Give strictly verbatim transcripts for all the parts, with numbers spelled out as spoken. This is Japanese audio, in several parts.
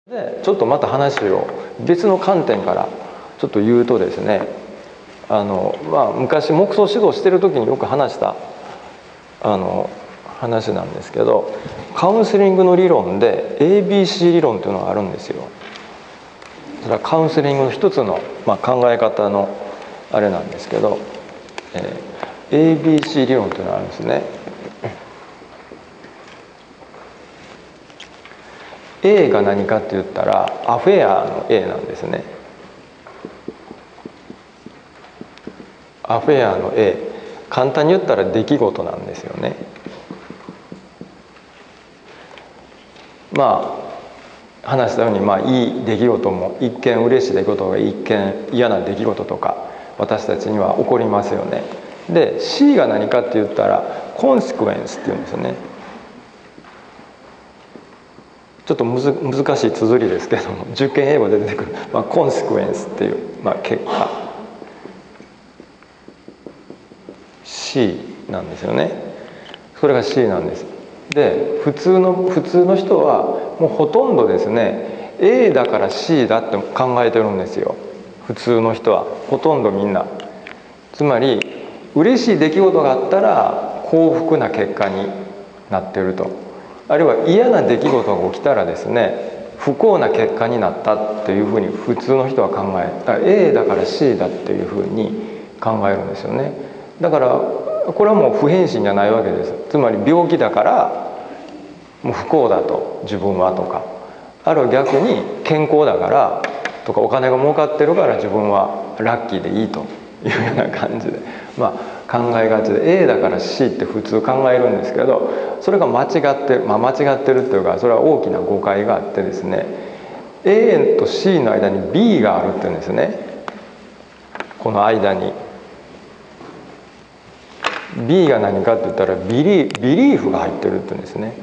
でちょっとまた話を別の観点からちょっと言うとですね、あの、まあ、昔黙想指導してる時によく話したあの話なんですけど、カウンセリングの理論で エービーシー 理論っていうのがあるんですよ。それはカウンセリングの一つの、まあ、考え方のあれなんですけど、えー、エービーシー 理論っていうのがあるんですね。A が何かって言ったらアフェアの A なんですね。アフェアの A、 簡単に言ったら出来事なんですよね。まあ話したように、まあいい出来事も一見嬉しい出来事が一見嫌な出来事とか私たちには起こりますよね。で C が何かって言ったらコンシクエンスっていうんですよね。ちょっとむず難しい綴りですけども、受験英語で出てくる、まあ、コンシクエンスっていう、まあ、結果 C なんですよね。それが C なんです。で普通の普通の人はもうほとんどですね A だから C だって考えてるんですよ。普通の人はほとんどみんな。つまり嬉しい出来事があったら幸福な結果になっていると、あるいは嫌な出来事が起きたらですね不幸な結果になったっていうふうに普通の人は考え、だから A だから C だっていうふうに考えるんですよね。だからこれはもう不変心じゃないわけです。つまり病気だからもう不幸だと自分はとか、あるいは逆に健康だからとかお金が儲かってるから自分はラッキーでいいというような感じで、まあ考えがちで A だから C って普通考えるんですけど、それが間違ってる、まあ、間違ってるっていうかそれは大きな誤解があってですね、 A と C の間に B があるっていうんですね。この間に B が何かって言ったらビリー、ビリーフが入ってるっていうんですね。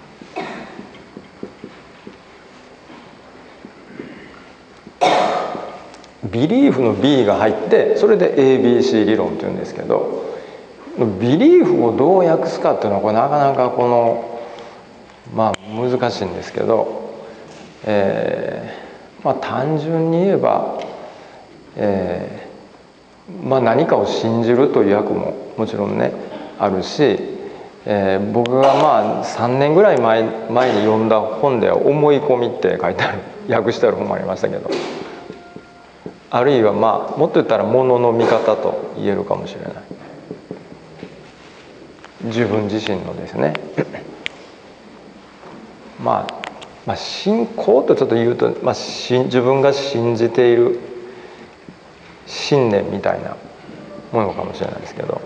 ビリーフの B が入ってそれで エービーシー 理論っていうんですけど、ビリーフをどう訳すかっていうのはこれなかなかこのまあ難しいんですけど、えー、まあ単純に言えば、えー、まあ何かを信じるという訳ももちろんねあるし、えー、僕がまあさんねんぐらい前前に読んだ本では思い込みって書いてある訳してある本もありましたけど、あるいはまあもっと言ったら物の見方と言えるかもしれない。自分自身のですねまあ、まあ信仰とちょっと言うと、まあ、自分が信じている信念みたいなものかもしれないですけど、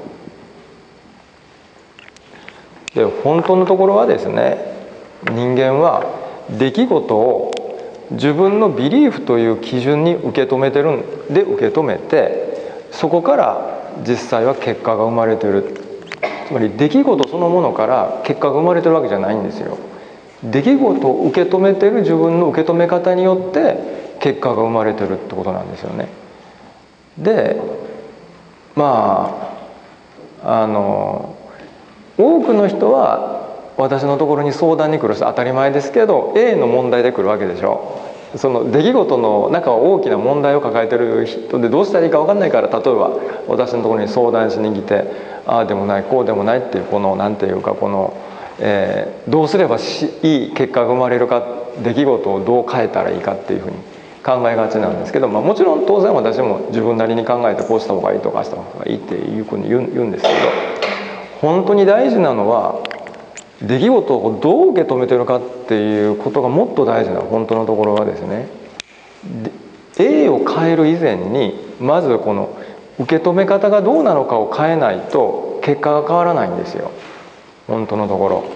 で本当のところはですね、人間は出来事を自分のビリーフという基準に受け止めてるんで受け止めて、そこから実際は結果が生まれてる。つまり出来事そのものから結果が生まれてるわけじゃないんですよ。出来事を受け止めてる自分の受け止め方によって結果が生まれてるってことなんですよね。でまああの多くの人は私のところに相談に来る人当たり前ですけど A の問題で来るわけでしょ。その出来事の中は大きな問題を抱えてる人でどうしたらいいか分かんないから、例えば私のところに相談しに来てああでもないこうでもないっていうこのなんていうかこの、えー、どうすればしいい結果が生まれるか、出来事をどう変えたらいいかっていうふうに考えがちなんですけど、まあ、もちろん当然私も自分なりに考えてこうした方がいいとかした方がいいっていうふうに言う、言うんですけど、本当に大事なのは出来事をどう受け止めてるかっていうことがもっと大事な本当のところはですね、A を変える以前にまずこの受け止め方がどうなのかを変えないと結果が変わらないんですよ、本当のところ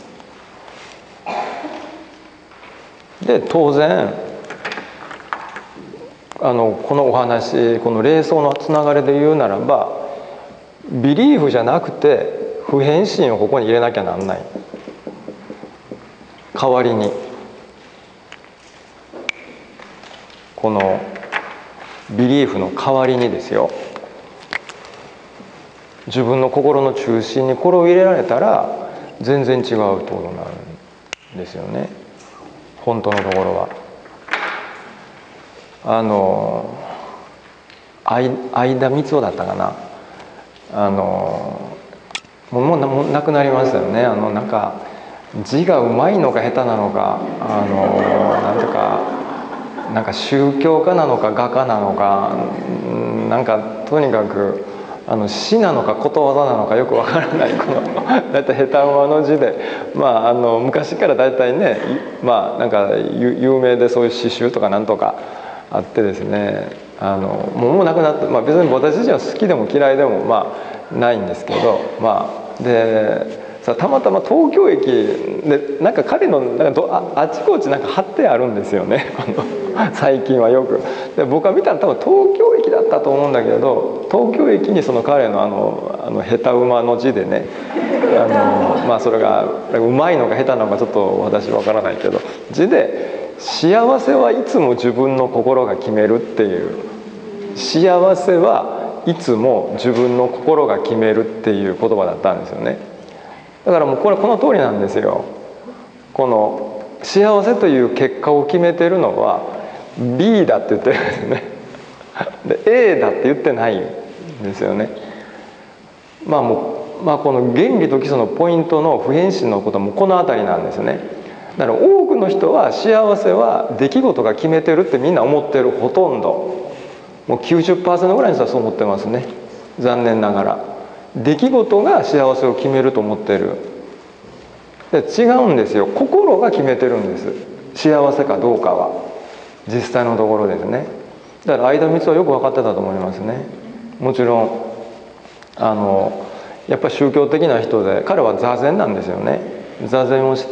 で。当然あのこのお話、この霊想のつながりで言うならば、ビリーフじゃなくて不変心をここに入れなきゃなんない。代わりにこのビリーフの代わりにですよ、自分の心の中心にこれを入れられたら全然違うってことになるんですよね、本当のところは。 あの相田光夫だったかな、あのもうもう亡くなりましたよね。あのなんか字がうまいのか下手なのか、あのなんとかなんか宗教家なのか画家なのか、なんかとにかくあの詩なのかことわざなのかよくわからないこのだいたい下手馬の字で、まあ、あの昔からだいたいね、まあなんか有名でそういう詩集とかなんとかあってですね、あのもうもうなくなって、まあ、別に私自身は好きでも嫌いでもまあないんですけど、まあでさたまたま東京駅でなんか彼のなんかど あ, あちこちなんか貼ってあるんですよね最近はよく。で僕は見たら多分東京駅だったと思うんだけど、東京駅にその彼のあのあの下手馬の字でね、あのまあそれがうまいのか下手なのかちょっと私わからないけど、字で「幸せはいつも自分の心が決める」っていう、幸せはいつも自分の心が決めるっていう言葉だったんですよね。だからもうこれこの通りなんですよ。この幸せという結果を決めてるのは ビー だって言ってるんですね。で エー だって言ってないんですよね。まあもう、まあ、この原理と基礎のポイントの不変心のこともこの辺りなんですね。だから多くの人は幸せは出来事が決めてるってみんな思ってる。ほとんどもう きゅうじゅっパーセント ぐらいの人はそう思ってますね、残念ながら。出来事が幸せを決めると思ってる。で違うんですよ。心が決めてるんです、幸せかどうかは。実際のところですね。だから相田光夫はよく分かってたと思いますね。もちろんあのやっぱり宗教的な人で、彼は座禅なんですよね。座禅をして、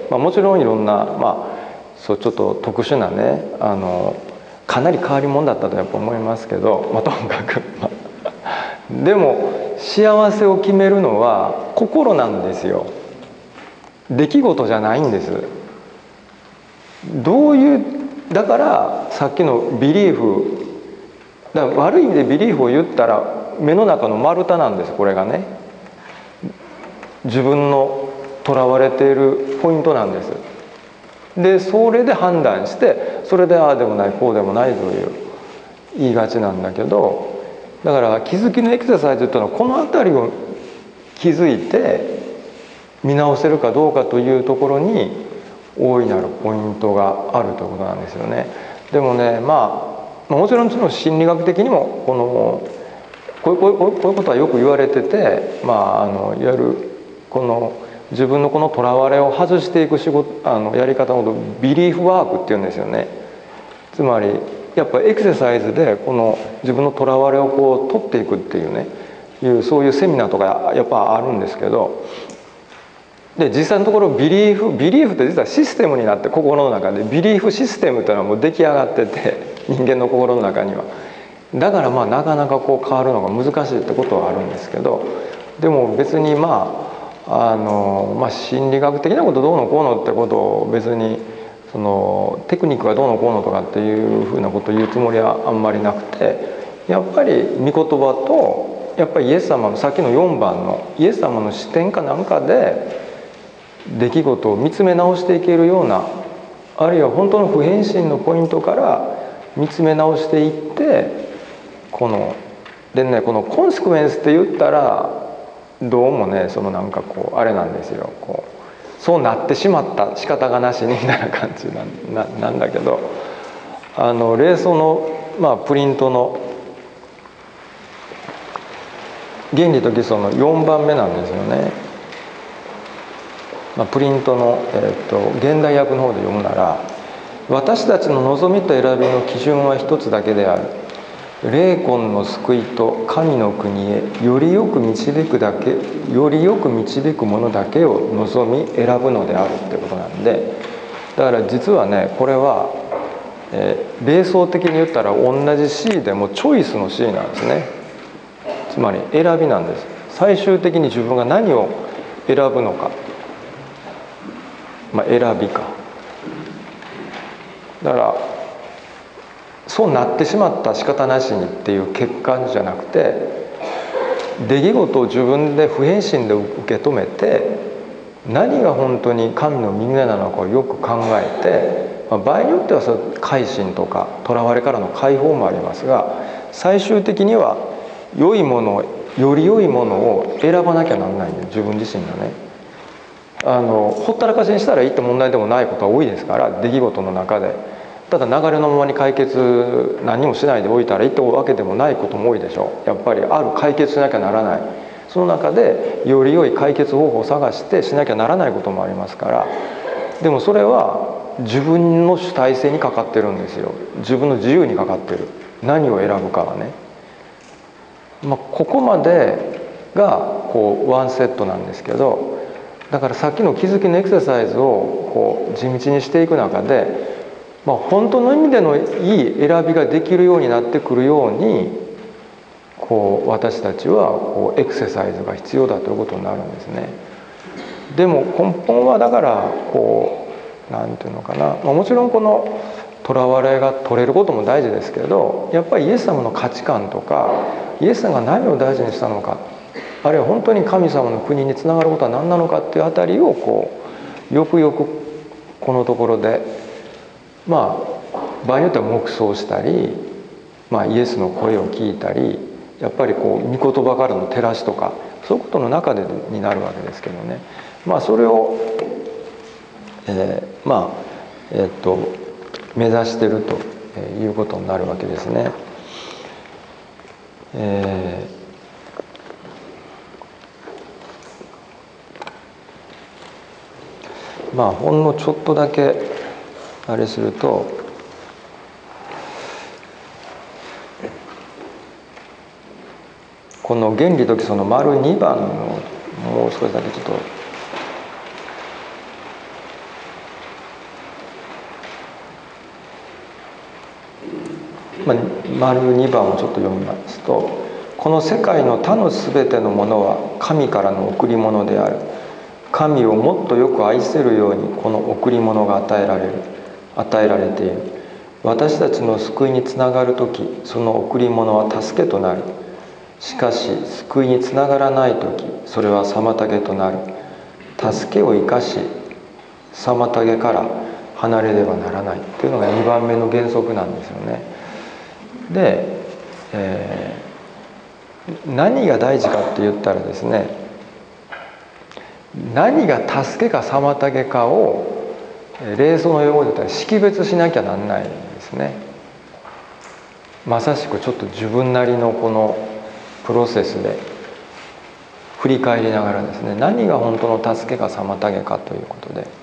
まあ、もちろんいろんな、まあ、そうちょっと特殊なね、あのかなり変わり者だったとやっぱ思いますけど、まあ、ともかく、まあ、でも幸せを決めるのは心なんですよ。出来事じゃないんです。どういうだからさっきのビリーフだから悪い意味でビリーフを言ったら目の中の丸太なんです。これがね自分のとらわれているポイントなんです。でそれで判断してそれでああでもないこうでもないという言いがちなんだけど、だから気づきのエクササイズというのはこの辺りを気づいて見直せるかどうかというところに大いなるポイントがあるということなんですよね。でもね、まあもちろんその心理学的にもこのこういうこういうこういうことはよく言われてて、まああのいわゆるこの自分のこのとらわれを外していく仕事あのやり方のことをビリーフワークっていうんですよね。つまりやっぱエクササイズでこの自分のとらわれをこう取っていくっていうねいうそういうセミナーとかやっぱあるんですけど、で実際のところビリーフビリーフって実はシステムになって心の中でビリーフシステムっていうのはもう出来上がってて人間の心の中には。だからまあなかなかこう変わるのが難しいってことはあるんですけど、でも別にまああの、まあ、心理学的なことどうのこうのってことを別にそのテクニックがどうのこうのとかっていうふうなことを言うつもりはあんまりなくて、やっぱり御言葉とやっぱりイエス様のさっきのよんばんのイエス様の視点かなんかで出来事を見つめ直していけるような、あるいは本当の不変心のポイントから見つめ直していって、このでねこのコンセクエンスって言ったらどうもねそのなんかこうあれなんですよ、こうそうなってしまった仕方がなしにみたいな感じ な, な, なんだけど、あの霊想の、まあ、プリントの原理と基礎のよんばんめなんですよね。まあ、プリントの、えー、と現代訳の方で読むなら、私たちの望みと選びの基準は一つだけである。霊魂の救いと神の国へよりよく導くだけよりよく導くものだけを望み選ぶのであるってことなんで、だから実はねこれは、えー、霊想的に言ったら同じ C でもチョイスの C なんですね。つまり選びなんです。最終的に自分が何を選ぶのか、まあ、選びか。だからそうなってしまった仕方なしにっていう結果じゃなくて、出来事を自分で不変心で受け止めて何が本当に神の御胸なのかをよく考えて、 まあ、場合によってはその改心とかとらわれからの解放もありますが、最終的には良いものより良いものを選ばなきゃなんないんで、自分自身がね、あのほったらかしにしたらいいって問題でもないことは多いですから、出来事の中で。ただ流れのままに解決何もしないでおいたらいいってわけでもないことも多いでしょう。やっぱりある解決しなきゃならない、その中でより良い解決方法を探してしなきゃならないこともありますから。でもそれは自分の主体性にかかってるんですよ。自分の自由にかかってる。何を選ぶかはね、まあ、ここまでがこうワンセットなんですけど、だからさっきの気づきのエクササイズをこう地道にしていく中で、まあ、本当の意味でのいい選びができるようになってくるように、こう私たちはこうエクササイズが必要だということになるんですね。でも根本はだからこうなんていうのかな、まあ、もちろんこのとらわれが取れることも大事ですけど、やっぱりイエス様の価値観とかイエス様が何を大事にしたのか、あるいは本当に神様の国につながることは何なのかっていうあたりをこうよくよくこのところで、まあ場合によっては黙想したり、まあ、イエスの声を聞いたり、やっぱりこう御言葉からの照らしとかそういうことの中でになるわけですけどね。まあそれを、えー、まあえー、っと目指してるということになるわけですね。えーまあほんのちょっとだけあれすると、この原理と基礎の丸にばんのもう少しだけちょっとまあ、丸にばんをちょっと読みますと、この世界の他のすべてのものは神からの贈り物である。神をもっとよく愛せるようにこの贈り物が与えられる与えられている。私たちの救いにつながるとき、その贈り物は助けとなる。しかし救いにつながらないとき、それは妨げとなる。助けを生かし妨げから離れればならないというのがにばんめの原則なんですよね。で、えー、何が大事かって言ったらですね、何が助けか妨げかを霊想の用語で言ったら識別しなきゃなんないんですね。まさしくちょっと自分なりのこのプロセスで振り返りながらですね、何が本当の助けか妨げかということで、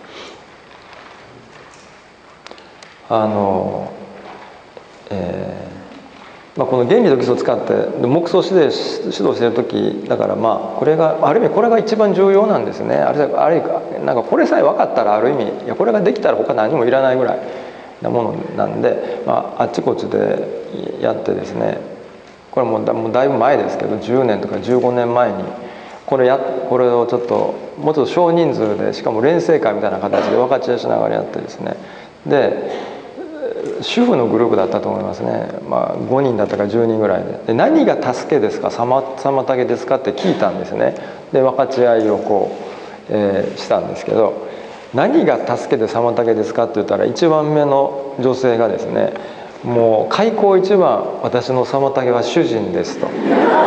あの、えーまあ、この原理と基礎を使って黙想指導指導している時だから、まあこれがある意味これが一番重要なんですね。あるあるなんかこれさえ分かったらある意味、いやこれができたら他何もいらないぐらいなものなんで、まあ、あっちこっちでやってですね、これもう だ, もうだいぶ前ですけどじゅうねんとかじゅうごねんまえにこれやこれをちょっともうちょっと少人数で、しかも練成会みたいな形で分かち合いしながらやってですね、で主婦のグループだったと思いますね、まあ、ごにんだったかじゅうにんぐらい で, で何が助けですか妨げですかって聞いたんですね。で分かち合いをこう、えー、したんですけど、何が助けで妨げですかって言ったらいちばんめの女性がですね、もう開口一番私の妨げは主人ですとそ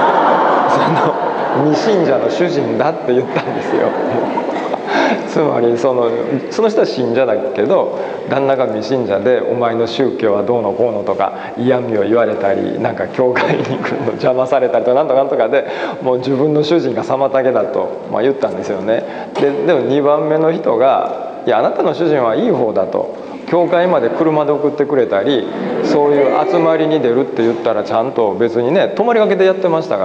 の未信者の主人だって言ったんですよつまりそのその人は信者だけど旦那が未信者で、お前の宗教はどうのこうのとか嫌味を言われたり、なんか教会に来るの邪魔されたりとかなんとかなんとかで、もう自分の主人が妨げだと、まあ、言ったんですよね。ででもにばんめの人が、いやあなたの主人はいい方だと、教会まで車で送ってくれたり、そういう集まりに出るって言ったらちゃんと別にね泊まりがけでやってましたから、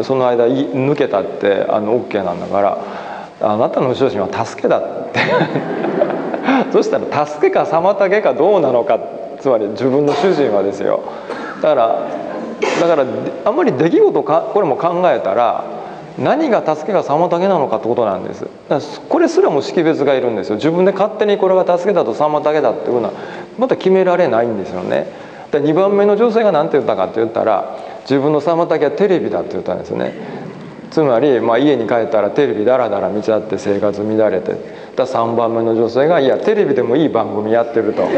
その間抜けたってあの OK なんだから、あなたの主人は助けだってそしたら助けか妨げかどうなのか、つまり自分の主人はですよ。だからだからあんまり出来事かこれも考えたら、何が助けか妨げなのかってことなんです。だからこれすらも識別がいるんですよ。自分で勝手にこれが助けだと妨げだっていうのはまた決められないんですよね。でにばんめの女性が何て言ったかって言ったら、自分の妨げはテレビだって言ったんですね。 つまり、まあ、家に帰ったらテレビだらだら見ちゃって生活乱れて、ださんばんめの女性が「いやテレビでもいい番組やってる」と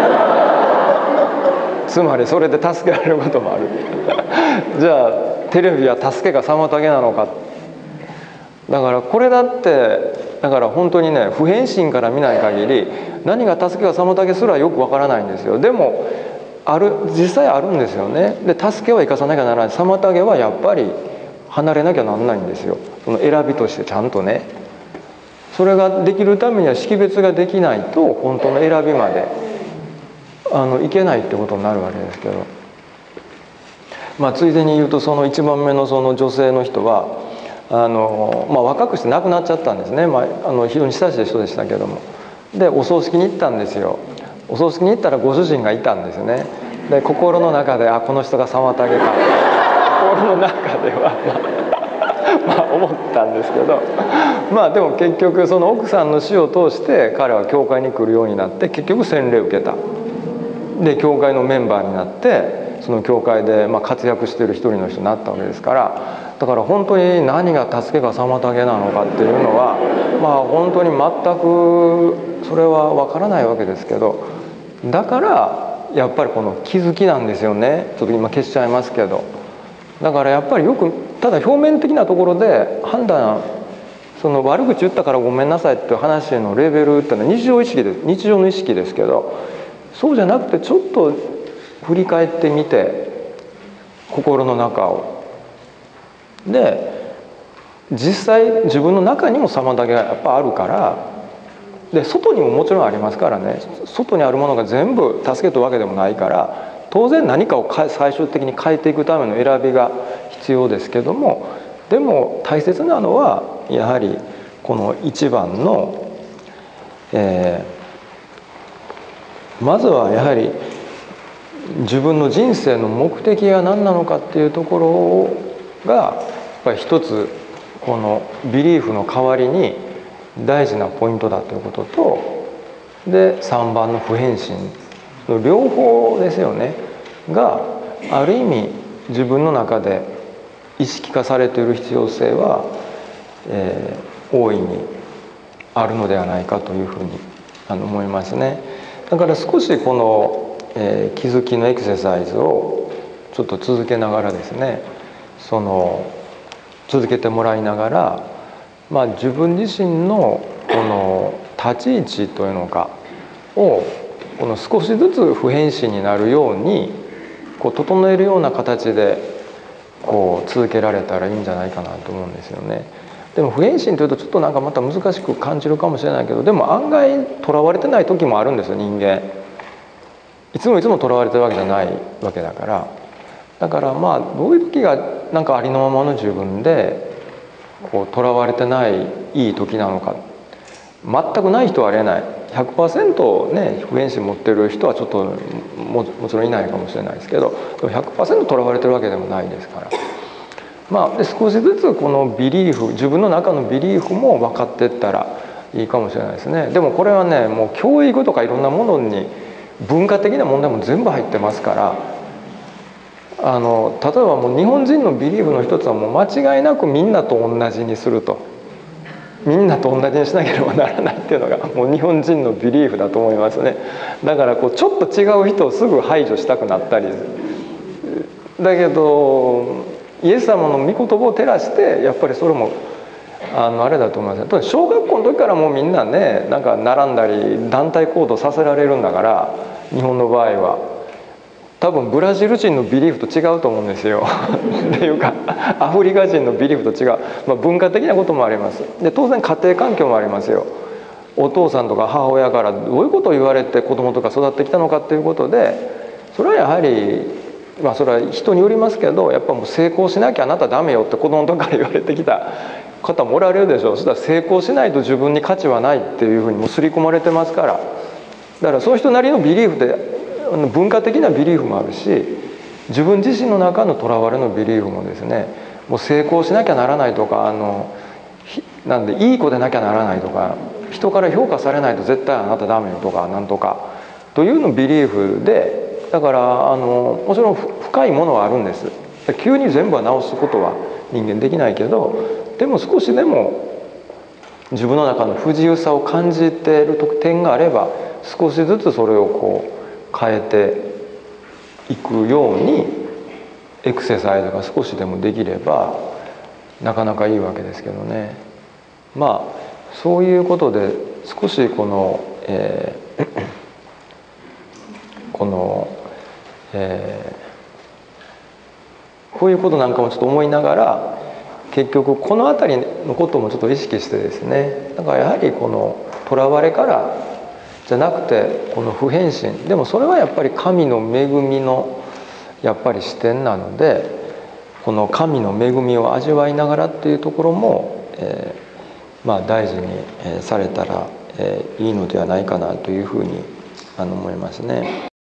つまりそれで助けられることもあるじゃあテレビは助けが妨げなのか。だからこれだってだから本当にね、不返信から見ない限り何が助けが妨げすらよくわからないんですよ。でもある、実際あるんですよね。で助けは生かさなきゃならない、妨げはやっぱり離れなきゃならないんですよ。その選びとしてちゃんとね。それができるためには識別ができないと本当の選びまであのいけないってことになるわけですけど、まあついでに言うと、そのいちばんめのその女性の人はあの、まあ、若くして亡くなっちゃったんですね。まあ、あの非常に親しい人でしたけども、でお葬式に行ったんですよ。お葬式に行ったらご主人がいたんですね。で心の中で「あ、この人が妨げか」心の中ではまあ、まあ思ったんですけど、まあでも結局その奥さんの死を通して彼は教会に来るようになって、結局洗礼を受けた。で教会のメンバーになって、その教会でまあ活躍している一人の人になったわけですから、だから本当に何が助けが妨げなのかっていうのは、まあ本当に全くそれは分からないわけですけど、だからやっぱりこの気づきなんですよね。ちょっと今消しちゃいますけど、だからやっぱりよくただ表面的なところで判断、その悪口言ったからごめんなさいっていう話のレベルっていうのは日常意識です、日常の意識ですけど、そうじゃなくてちょっと振り返ってみて心の中を。で実際自分の中にも妨げがやっぱあるから、で外にももちろんありますからね。外にあるものが全部助けというわけでもないから、当然何かを最終的に変えていくための選びが必要ですけども、でも大切なのはやはりこの一番の、えー、まずはやはり自分の人生の目的が何なのかっていうところがやっぱり一つこのビリーフの代わりに大事なポイントだということと、でさんばんの不返信の両方ですよねがある意味自分の中で意識化されている必要性は、えー、大いにあるのではないかというふうにあの思いますね。だから少しこの、えー、気づきのエクササイズをちょっと続けながらですね、その続けてもらいながら、まあ、自分自身のこの立ち位置というのかをこの少しずつ不返信になるようにこう整えるような形でこう続けられたらいいんじゃないかなと思うんですよね。でも不返信というとちょっとなんかまた難しく感じるかもしれないけど、でも案外とらわれてない時もあるんですよ、人間。いつもいつもとらわれてるわけじゃないわけだから。だからまあどういう時がなんかありのままの自分でこうとらわれてないいい時なのか。全くない人はありえない。ひゃくパーセント ね不返信持ってる人はちょっと も, もちろんいないかもしれないですけど、でも ひゃくパーセント とらわれてるわけでもないですから。まあで少しずつこのビリーフ、自分の中のビリーフも分かっていったらいいかもしれないですね。でもこれはね、もう教育とかいろんなものに文化的な問題も全部入ってますから、あの例えばもう日本人のビリーフの一つはもう間違いなくみんなと同じにすると、みんなと同じにしなければならないっていうのがもう日本人のビリーフだと思いますね。だからこうちょっと違う人をすぐ排除したくなったり、だけどイエス様の御言葉を照らしてやっぱりそれもあのあれだと思いますね。小学校の時からもうみんなね、なんか並んだり団体行動させられるんだから、日本の場合は多分ブラジル人のビリーフと違うと思うんですよっていうかアフリカ人のビリーフと違う、まあ、文化的なこともあります。で当然家庭環境もありますよ。お父さんとか母親からどういうことを言われて子供とか育ってきたのかっていうことで、それはやはりまあそれは人によりますけど、やっぱもう成功しなきゃあなたダメよって子供の時から言われてきた方もおられるでしょう。そしたら成功しないと自分に価値はないっていうふうにも刷り込まれてますから、だからその人なりのビリーフで文化的なビリーフもあるし、自分自身の中のとらわれのビリーフもですね、もう成功しなきゃならないとか、あのなんでいい子でなきゃならないとか、人から評価されないと絶対あなたダメよとかなんとかというのビリーフで、だからあのもちろん深いものはあるんです。急に全部は直すことは人間できないけど、でも少しでも自分の中の不自由さを感じている点があれば、少しずつそれをこう変えていくようにエクササイズが少しでもできればなかなかいいわけですけどね。まあそういうことで少しこの、えー、この、えー、こういうことなんかもちょっと思いながら、結局この辺りのこともちょっと意識してですね、だからやはりこのとらわれからじゃなくてこの不変身、でもそれはやっぱり神の恵みのやっぱり視点なので、この神の恵みを味わいながらっていうところも、えー、まあ大事にされたらいいのではないかなというふうに思いますね。